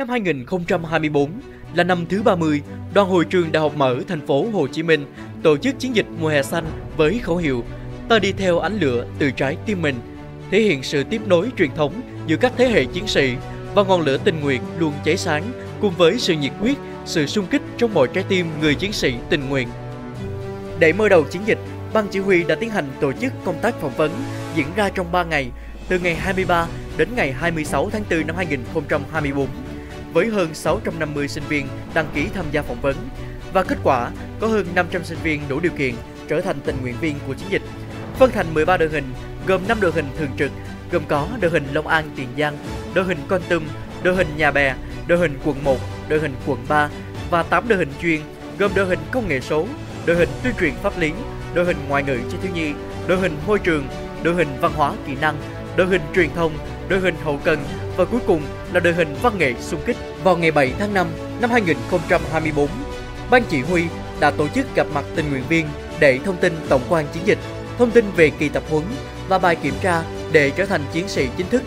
Năm 2024 là năm thứ 30, Đoàn Hội trường Đại học Mở thành phố Hồ Chí Minh tổ chức chiến dịch mùa hè xanh với khẩu hiệu "Ta đi theo ánh lửa từ trái tim mình", thể hiện sự tiếp nối truyền thống giữa các thế hệ chiến sĩ và ngọn lửa tình nguyện luôn cháy sáng cùng với sự nhiệt huyết, sự sung kích trong mọi trái tim người chiến sĩ tình nguyện. Để mở đầu chiến dịch, Ban chỉ huy đã tiến hành tổ chức công tác phỏng vấn diễn ra trong 3 ngày, từ ngày 23 đến ngày 26 tháng 4 năm 2024, với hơn 650 sinh viên đăng ký tham gia phỏng vấn. Và kết quả, có hơn 500 sinh viên đủ điều kiện trở thành tình nguyện viên của chiến dịch. Phân thành 13 đội hình, gồm 5 đội hình thường trực, gồm có đội hình Long An Tiền Giang, đội hình Kon Tum, đội hình Nhà Bè, đội hình quận 1, đội hình quận 3 và 8 đội hình chuyên, gồm đội hình công nghệ số, đội hình tuyên truyền pháp lý, đội hình ngoại ngữ cho thiếu nhi, đội hình môi trường, đội hình văn hóa kỹ năng, đội hình truyền thông, đội hình hậu cần và cuối cùng là đội hình văn nghệ xung kích. Vào ngày 7 tháng 5 năm 2024, Ban chỉ huy đã tổ chức gặp mặt tình nguyện viên để thông tin tổng quan chiến dịch, thông tin về kỳ tập huấn và bài kiểm tra để trở thành chiến sĩ chính thức.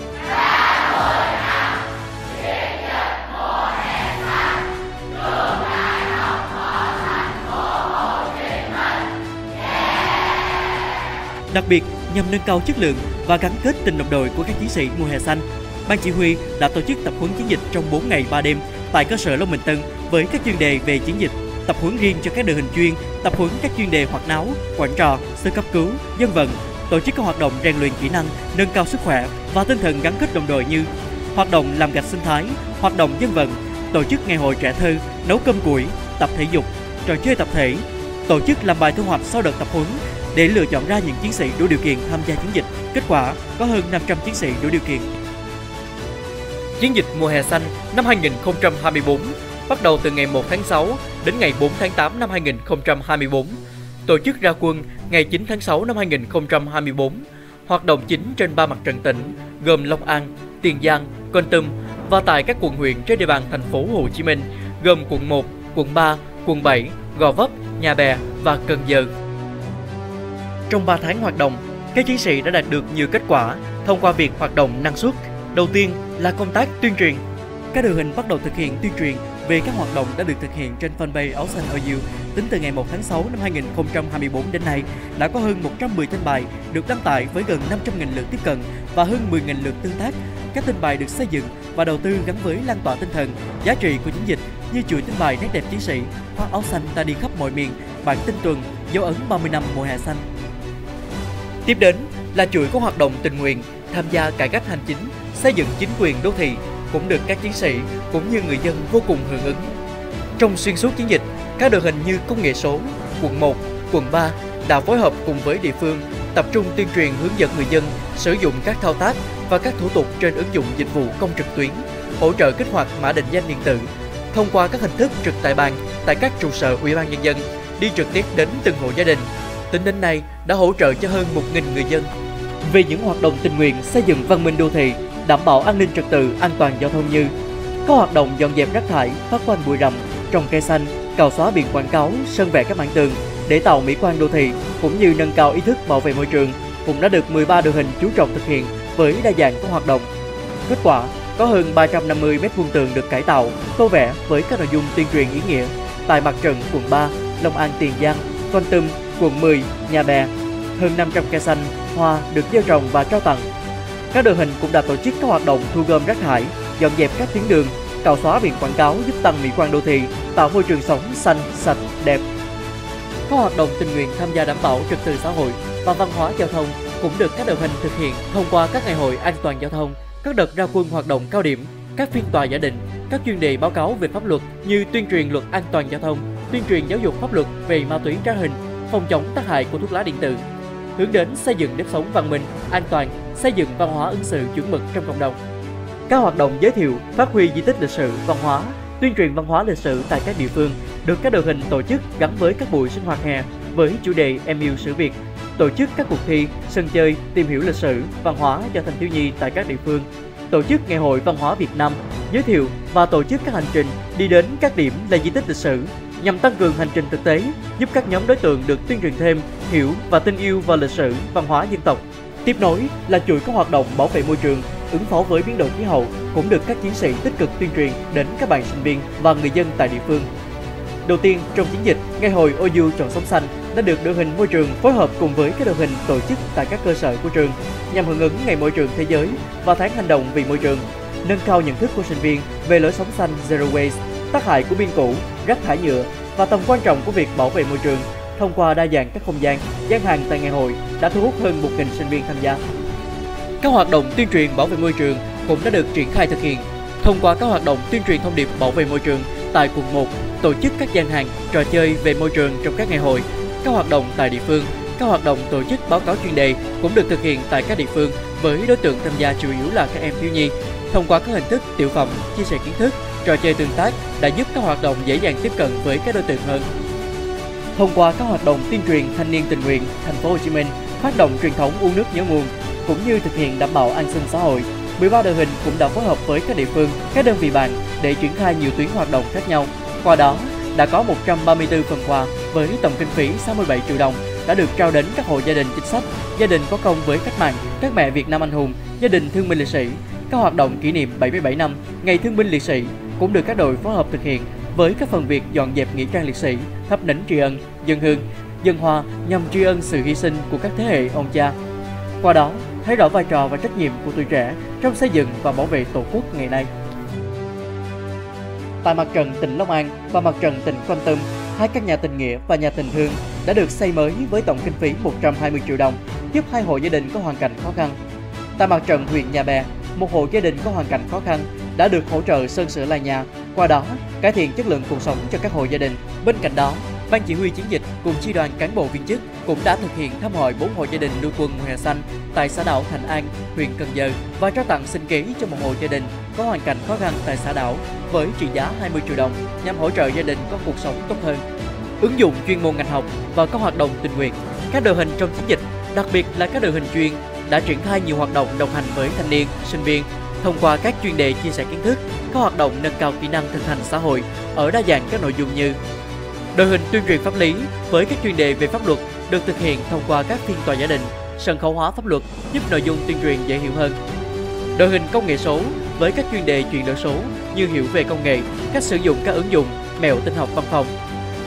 Đặc biệt, nhằm nâng cao chất lượng và gắn kết tình đồng đội của các chiến sĩ mùa hè xanh, Ban chỉ huy đã tổ chức tập huấn chiến dịch trong 4 ngày 3 đêm tại cơ sở Long Bình Tân với các chuyên đề về chiến dịch, tập huấn riêng cho các đội hình chuyên, tập huấn các chuyên đề hoạt náo, quản trò, sơ cấp cứu, dân vận, tổ chức các hoạt động rèn luyện kỹ năng, nâng cao sức khỏe và tinh thần gắn kết đồng đội như hoạt động làm gạch sinh thái, hoạt động dân vận, tổ chức ngày hội trẻ thơ, nấu cơm củi, tập thể dục, trò chơi tập thể, tổ chức làm bài thu hoạch sau đợt tập huấn để lựa chọn ra những chiến sĩ đủ điều kiện tham gia chiến dịch. Kết quả, có hơn 500 chiến sĩ đủ điều kiện. Chiến dịch mùa hè xanh năm 2024 bắt đầu từ ngày 1 tháng 6 đến ngày 4 tháng 8 năm 2024, tổ chức ra quân ngày 9 tháng 6 năm 2024. Hoạt động chính trên 3 mặt trận tỉnh gồm Long An, Tiền Giang, Kon Tum và tại các quận huyện trên địa bàn thành phố Hồ Chí Minh gồm quận 1, quận 3, quận 7, Gò Vấp, Nhà Bè và Cần Giờ. Trong 3 tháng hoạt động, các chiến sĩ đã đạt được nhiều kết quả thông qua việc hoạt động năng suất. Đầu tiên là công tác tuyên truyền. Các đội hình bắt đầu thực hiện tuyên truyền về các hoạt động đã được thực hiện trên fanpage Áo Xanh OU. Tính từ ngày 1 tháng 6 năm 2024 đến nay, đã có hơn 110 tin bài được đăng tải với gần 500.000 lượt tiếp cận và hơn 10.000 lượt tương tác. Các tin bài được xây dựng và đầu tư gắn với lan tỏa tinh thần, giá trị của chiến dịch như chuỗi tin bài nét đẹp chiến sĩ, khoác áo xanh ta đi khắp mọi miền, bản tin tuần, dấu ấn 30 năm mùa hè xanh. Tiếp đến là chuỗi các hoạt động tình nguyện tham gia cải cách hành chính, xây dựng chính quyền đô thị cũng được các chiến sĩ cũng như người dân vô cùng hưởng ứng. Trong xuyên suốt chiến dịch, các đội hình như công nghệ số, quận 1, quận 3 đã phối hợp cùng với địa phương tập trung tuyên truyền hướng dẫn người dân sử dụng các thao tác và các thủ tục trên ứng dụng dịch vụ công trực tuyến, hỗ trợ kích hoạt mã định danh điện tử thông qua các hình thức trực tại bàn tại các trụ sở Ủy ban nhân dân, đi trực tiếp đến từng hộ gia đình. Tính đến nay đã hỗ trợ cho hơn 1.000 người dân. Về những hoạt động tình nguyện xây dựng văn minh đô thị, đảm bảo an ninh trật tự, an toàn giao thông như các hoạt động dọn dẹp rác thải, phát quang bụi rậm, trồng cây xanh, cào xóa biển quảng cáo, sơn vẽ các mảng tường để tạo mỹ quan đô thị cũng như nâng cao ý thức bảo vệ môi trường cũng đã được 13 đội hình chú trọng thực hiện với đa dạng các hoạt động. Kết quả, có hơn 350 m2 tường được cải tạo, tô vẽ với các nội dung tuyên truyền ý nghĩa tại mặt trận quận 3, Long An Tiền Giang, Kon Tum, quận 10, Nhà Bè. Hơn 500 cây xanh, hoa được gieo trồng và trao tặng. Các đội hình cũng đã tổ chức các hoạt động thu gom rác thải, dọn dẹp các tuyến đường, cào xóa biển quảng cáo giúp tăng mỹ quan đô thị, tạo môi trường sống xanh, sạch, đẹp. Các hoạt động tình nguyện tham gia đảm bảo trật tự xã hội và văn hóa giao thông cũng được các đội hình thực hiện thông qua các ngày hội an toàn giao thông, các đợt ra quân hoạt động cao điểm, các phiên tòa giả định, các chuyên đề báo cáo về pháp luật như tuyên truyền luật an toàn giao thông, tuyên truyền giáo dục pháp luật về ma túy trá hình, phòng chống tác hại của thuốc lá điện tử, hướng đến xây dựng nếp sống văn minh, an toàn, xây dựng văn hóa ứng xử chuẩn mực trong cộng đồng. Các hoạt động giới thiệu, phát huy di tích lịch sử, văn hóa, tuyên truyền văn hóa lịch sử tại các địa phương được các đội hình tổ chức gắn với các buổi sinh hoạt hè với chủ đề Em yêu sử Việt, tổ chức các cuộc thi, sân chơi, tìm hiểu lịch sử, văn hóa cho thanh thiếu nhi tại các địa phương, tổ chức ngày hội văn hóa Việt Nam, giới thiệu và tổ chức các hành trình đi đến các điểm là di tích lịch sử nhằm tăng cường hành trình thực tế, giúp các nhóm đối tượng được tuyên truyền thêm, hiểu và tin yêu vào lịch sử, văn hóa dân tộc. Tiếp nối là chuỗi các hoạt động bảo vệ môi trường, ứng phó với biến đổi khí hậu cũng được các chiến sĩ tích cực tuyên truyền đến các bạn sinh viên và người dân tại địa phương. Đầu tiên trong chiến dịch, Ngày hội OU chọn sống xanh đã được đội hình môi trường phối hợp cùng với các đội hình tổ chức tại các cơ sở của trường nhằm hưởng ứng Ngày môi trường thế giới và tháng hành động vì môi trường, nâng cao nhận thức của sinh viên về lối sống xanh Zero Waste, tác hại của pin cũ, rác thải nhựa và tầm quan trọng của việc bảo vệ môi trường. Thông qua đa dạng các không gian, gian hàng tại ngày hội đã thu hút hơn 1.000 sinh viên tham gia. Các hoạt động tuyên truyền bảo vệ môi trường cũng đã được triển khai thực hiện. Thông qua các hoạt động tuyên truyền thông điệp bảo vệ môi trường tại quận 1, tổ chức các gian hàng, trò chơi về môi trường trong các ngày hội, các hoạt động tại địa phương, các hoạt động tổ chức báo cáo chuyên đề cũng được thực hiện tại các địa phương với đối tượng tham gia chủ yếu là các em thiếu nhi. Thông qua các hình thức tiểu phẩm, chia sẻ kiến thức, trò chơi tương tác đã giúp các hoạt động dễ dàng tiếp cận với các đối tượng hơn. Thông qua các hoạt động tuyên truyền thanh niên tình nguyện, thành phố Hồ Chí Minh phát động truyền thống uống nước nhớ nguồn cũng như thực hiện đảm bảo an sinh xã hội, 13 đội hình cũng đã phối hợp với các địa phương, các đơn vị bạn để triển khai nhiều tuyến hoạt động khác nhau. Qua đó, đã có 134 phần quà với tổng kinh phí 67 triệu đồng đã được trao đến các hộ gia đình chính sách, gia đình có công với cách mạng, các mẹ Việt Nam anh hùng, gia đình thương binh liệt sĩ. Các hoạt động kỷ niệm 77 năm Ngày Thương binh Liệt sĩ cũng được các đội phối hợp thực hiện với các phần việc dọn dẹp nghĩa trang liệt sĩ, thắp nến tri ân, dân hương, dân hoa nhằm tri ân sự hy sinh của các thế hệ ông cha. Qua đó, thấy rõ vai trò và trách nhiệm của tuổi trẻ trong xây dựng và bảo vệ Tổ quốc ngày nay. Tại mặt trận tỉnh Long An và mặt trận tỉnh Kon Tum, hai căn nhà tình nghĩa và nhà tình thương đã được xây mới với tổng kinh phí 120 triệu đồng, giúp hai hộ gia đình có hoàn cảnh khó khăn. Tại mặt trận huyện Nhà Bè, một hộ gia đình có hoàn cảnh khó khăn đã được hỗ trợ sơn sửa lại nhà, qua đó cải thiện chất lượng cuộc sống cho các hộ gia đình. Bên cạnh đó, Ban chỉ huy chiến dịch cùng chi đoàn cán bộ viên chức cũng đã thực hiện thăm hỏi 4 hộ gia đình lưu quân mùa hè xanh tại xã đảo Thành An, huyện Cần Giờ và trao tặng sinh kế cho một hộ gia đình có hoàn cảnh khó khăn tại xã đảo với trị giá 20 triệu đồng nhằm hỗ trợ gia đình có cuộc sống tốt hơn. Ứng dụng chuyên môn ngành học vào các hoạt động tình nguyện, các đội hình trong chiến dịch, đặc biệt là các đội hình chuyên đã triển khai nhiều hoạt động đồng hành với thanh niên, sinh viên thông qua các chuyên đề chia sẻ kiến thức, các hoạt động nâng cao kỹ năng thực hành xã hội ở đa dạng các nội dung như đội hình tuyên truyền pháp lý với các chuyên đề về pháp luật được thực hiện thông qua các phiên tòa gia đình, sân khấu hóa pháp luật giúp nội dung tuyên truyền dễ hiểu hơn. Đội hình công nghệ số với các chuyên đề chuyển đổi số như hiểu về công nghệ, cách sử dụng các ứng dụng, mẹo tin học văn phòng.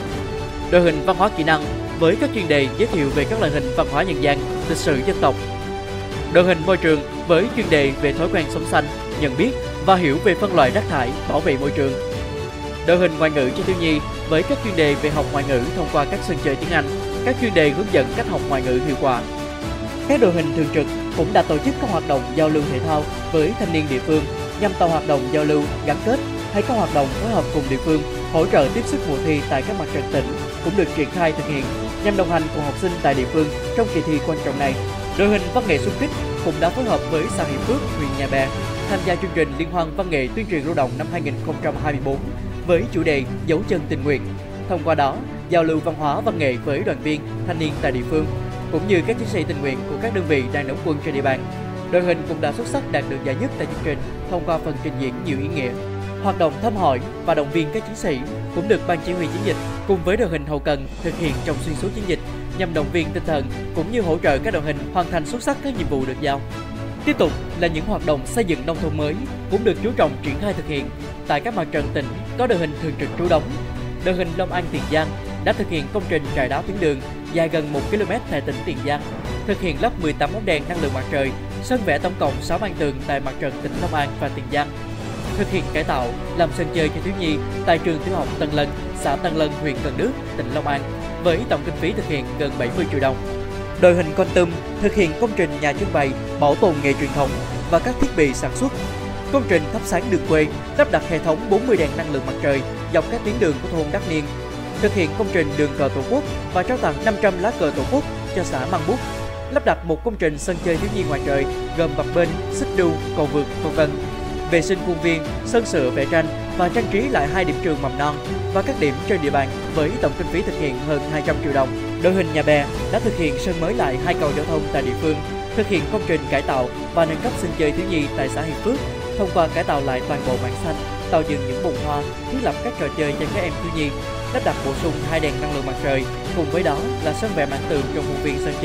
Đội hình văn hóa kỹ năng với các chuyên đề giới thiệu về các loại hình văn hóa nhân gian, lịch sử dân tộc. Đội hình môi trường với chuyên đề về thói quen sống xanh, nhận biết và hiểu về phân loại rác thải, bảo vệ môi trường. Đội hình ngoại ngữ cho thiếu nhi với các chuyên đề về học ngoại ngữ thông qua các sân chơi tiếng Anh, các chuyên đề hướng dẫn cách học ngoại ngữ hiệu quả. Các đội hình thường trực cũng đã tổ chức các hoạt động giao lưu thể thao với thanh niên địa phương nhằm tạo hoạt động giao lưu, gắn kết hay các hoạt động phối hợp cùng địa phương hỗ trợ tiếp sức mùa thi tại các mặt trận tỉnh cũng được triển khai thực hiện nhằm đồng hành cùng học sinh tại địa phương trong kỳ thi quan trọng này. Đội hình văn nghệ xung kích cũng đã phối hợp với xã Hiệp Phước, huyện Nhà Bè tham gia chương trình Liên hoan văn nghệ tuyên truyền lưu động năm 2024 với chủ đề Dấu chân tình nguyện. Thông qua đó, giao lưu văn hóa văn nghệ với đoàn viên, thanh niên tại địa phương, cũng như các chiến sĩ tình nguyện của các đơn vị đang đóng quân trên địa bàn. Đội hình cũng đã xuất sắc đạt được giải nhất tại chương trình thông qua phần trình diễn nhiều ý nghĩa. Hoạt động thăm hỏi và động viên các chiến sĩ cũng được Ban chỉ huy chiến dịch cùng với đội hình hậu cần thực hiện trong xuyên suốt chiến dịch nhằm động viên tinh thần cũng như hỗ trợ các đội hình hoàn thành xuất sắc các nhiệm vụ được giao. Tiếp tục là những hoạt động xây dựng nông thôn mới cũng được chú trọng triển khai thực hiện. Tại các mặt trận tỉnh có đội hình thường trực trú đóng. Đội hình Long An Tiền Giang đã thực hiện công trình trải đá tuyến đường dài gần 1 km tại tỉnh Tiền Giang, thực hiện lắp 18 bóng đèn năng lượng mặt trời, sơn vẽ tổng cộng 6 ban tường tại mặt trận tỉnh Long An và Tiền Giang. Thực hiện cải tạo, làm sân chơi cho thiếu nhi tại trường tiểu học Tân Lân, xã Tân Lân, huyện Cần Đước, tỉnh Long An, với tổng kinh phí thực hiện gần 70 triệu đồng. Đội hình Kon Tum thực hiện công trình nhà trưng bày, bảo tồn nghề truyền thống và các thiết bị sản xuất. Công trình thắp sáng đường quê, lắp đặt hệ thống 40 đèn năng lượng mặt trời dọc các tuyến đường của thôn Đắc Niên. Thực hiện công trình đường cờ Tổ quốc và trao tặng 500 lá cờ Tổ quốc cho xã Măng Bút. Lắp đặt một công trình sân chơi thiếu nhi ngoài trời gồm bập bênh, xích đu, cầu vượt, v.v. Vệ sinh khuôn viên, sơn sửa vẽ tranh và trang trí lại 2 điểm trường mầm non và các điểm trên địa bàn với tổng kinh phí thực hiện hơn 200 triệu đồng. Đội hình Nhà Bè đã thực hiện sơn mới lại 2 cầu giao thông tại địa phương, thực hiện công trình cải tạo và nâng cấp sân chơi thiếu nhi tại xã Hiệp Phước thông qua cải tạo lại toàn bộ mảng xanh, tạo dựng những bồn hoa, thiết lập các trò chơi cho các em thiếu nhi, lắp đặt bổ sung 2 đèn năng lượng mặt trời, cùng với đó là sơn vẽ mảng tường trong khuôn viên sân chơi.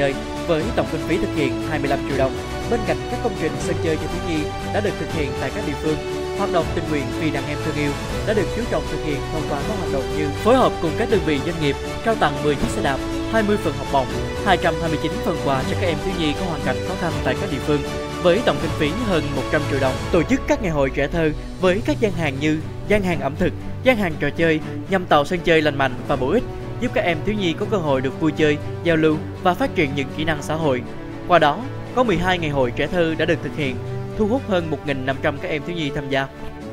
với tổng kinh phí thực hiện 25 triệu đồng. Bên cạnh các công trình sân chơi cho thiếu nhi đã được thực hiện tại các địa phương, hoạt động tình nguyện vì đàn em thương yêu đã được chú trọng thực hiện thông qua các hoạt động như phối hợp cùng các đơn vị doanh nghiệp trao tặng 10 chiếc xe đạp, 20 phần học bổng, 229 phần quà cho các em thiếu nhi có hoàn cảnh khó khăn tại các địa phương với tổng kinh phí hơn 100 triệu đồng. Tổ chức các ngày hội trẻ thơ với các gian hàng như gian hàng ẩm thực, gian hàng trò chơi nhằm tạo sân chơi lành mạnh và bổ ích, giúp các em thiếu nhi có cơ hội được vui chơi, giao lưu và phát triển những kỹ năng xã hội. Qua đó, có 12 ngày hội trẻ thơ đã được thực hiện, thu hút hơn 1.500 các em thiếu nhi tham gia.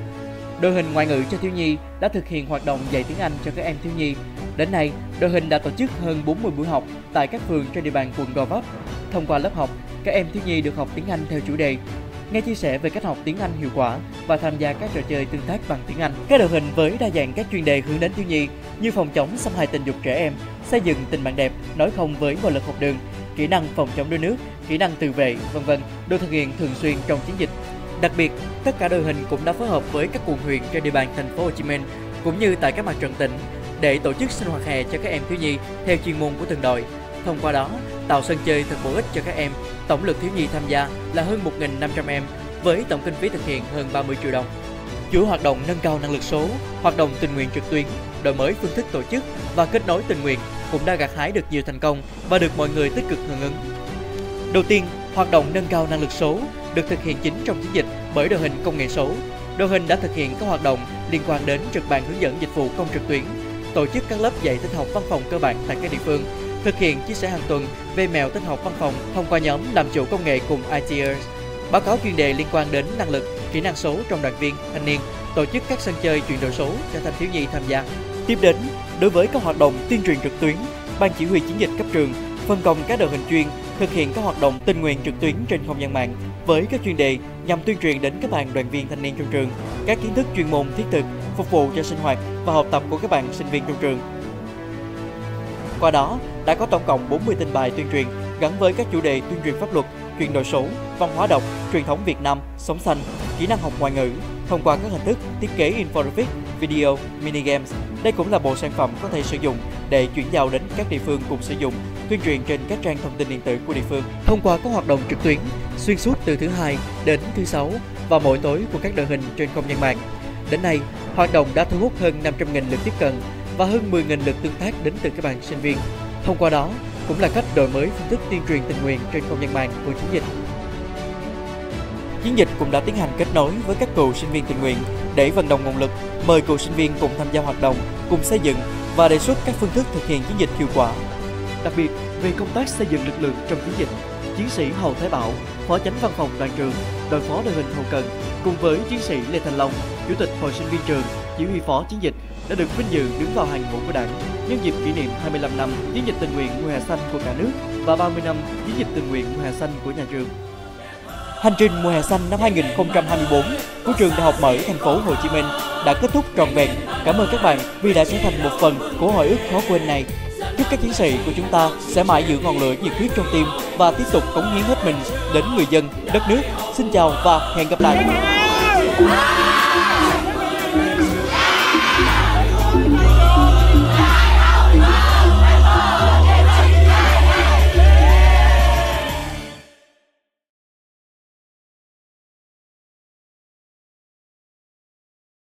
Đội hình ngoại ngữ cho thiếu nhi đã thực hiện hoạt động dạy tiếng Anh cho các em thiếu nhi. Đến nay, đội hình đã tổ chức hơn 40 buổi học tại các phường trên địa bàn quận Gò Vấp. Thông qua lớp học, các em thiếu nhi được học tiếng Anh theo chủ đề, nghe chia sẻ về cách học tiếng Anh hiệu quả và tham gia các trò chơi tương tác bằng tiếng Anh. Các đội hình với đa dạng các chuyên đề hướng đến thiếu nhi như phòng chống xâm hại tình dục trẻ em, xây dựng tình bạn đẹp, nói không với bạo lực học đường, kỹ năng phòng chống đuối nước, kỹ năng tự vệ, v.v. được thực hiện thường xuyên trong chiến dịch. Đặc biệt, tất cả đội hình cũng đã phối hợp với các quận huyện trên địa bàn thành phố Hồ Chí Minh cũng như tại các mặt trận tỉnh để tổ chức sinh hoạt hè cho các em thiếu nhi theo chuyên môn của từng đội. Thông qua đó, tạo sân chơi thật bổ ích cho các em. Tổng lực thiếu nhi tham gia là hơn 1.500 em với tổng kinh phí thực hiện hơn 30 triệu đồng. Chuỗi hoạt động nâng cao năng lực số, hoạt động tình nguyện trực tuyến, đổi mới phương thức tổ chức và kết nối tình nguyện cũng đã gặt hái được nhiều thành công và được mọi người tích cực hưởng ứng. Đầu tiên, hoạt động nâng cao năng lực số được thực hiện chính trong chiến dịch bởi đội hình công nghệ số. Đội hình đã thực hiện các hoạt động liên quan đến trực ban hướng dẫn dịch vụ công trực tuyến, tổ chức các lớp dạy tin học văn phòng cơ bản tại các địa phương, thực hiện chia sẻ hàng tuần về mẹo tin học văn phòng thông qua nhóm làm chủ công nghệ cùng ITers, báo cáo chuyên đề liên quan đến năng lực, kỹ năng số trong đoàn viên, thanh niên, tổ chức các sân chơi chuyển đổi số cho thanh thiếu nhi tham gia. Tiếp đến, đối với các hoạt động tuyên truyền trực tuyến, Ban chỉ huy chiến dịch cấp trường phân công các đội hình chuyên thực hiện các hoạt động tình nguyện trực tuyến trên không gian mạng với các chuyên đề nhằm tuyên truyền đến các bạn đoàn viên thanh niên trong trường các kiến thức chuyên môn thiết thực phục vụ cho sinh hoạt và học tập của các bạn sinh viên trong trường. Qua đó, đã có tổng cộng 40 tin bài tuyên truyền gắn với các chủ đề tuyên truyền pháp luật, chuyển đổi số, văn hóa đọc, truyền thống Việt Nam, sống xanh, kỹ năng học ngoại ngữ thông qua các hình thức thiết kế infographic, video, mini games. Đây cũng là bộ sản phẩm có thể sử dụng để chuyển giao đến các địa phương cùng sử dụng tuyên truyền trên các trang thông tin điện tử của địa phương. Thông qua các hoạt động trực tuyến xuyên suốt từ thứ Hai đến thứ Sáu và mỗi tối của các đội hình trên không gian mạng. Đến nay, hoạt động đã thu hút hơn 500.000 lượt tiếp cận và hơn 10.000 lượt tương tác đến từ các bạn sinh viên. Thông qua đó, cũng là cách đổi mới phương thức tuyên truyền tình nguyện trên không gian mạng của chiến dịch. Chiến dịch cũng đã tiến hành kết nối với các cựu sinh viên tình nguyện để vận động nguồn lực, mời cựu sinh viên cùng tham gia hoạt động, cùng xây dựng và đề xuất các phương thức thực hiện chiến dịch hiệu quả. Đặc biệt, về công tác xây dựng lực lượng trong chiến dịch, chiến sĩ Hầu Thái Bảo, Phó Chánh Văn phòng Đoàn trường, đội phó đội hình hậu cần cùng với chiến sĩ Lê Thành Long, Chủ tịch Hội sinh viên trường, chỉ huy phó chiến dịch đã được vinh dự đứng vào hàng ngũ của Đảng nhân dịp kỷ niệm 25 năm chiến dịch tình nguyện mùa hè xanh của cả nước và 30 năm chiến dịch tình nguyện mùa hè xanh của nhà trường. Hành trình mùa hè xanh năm 2024 của trường Đại học Mở thành phố Hồ Chí Minh đã kết thúc trọn vẹn. Cảm ơn các bạn vì đã trở thành một phần của hồi ức khó quên này. Chúc các chiến sĩ của chúng ta sẽ mãi giữ ngọn lửa nhiệt huyết trong tim và tiếp tục cống hiến hết mình đến người dân, đất nước. Xin chào và hẹn gặp lại.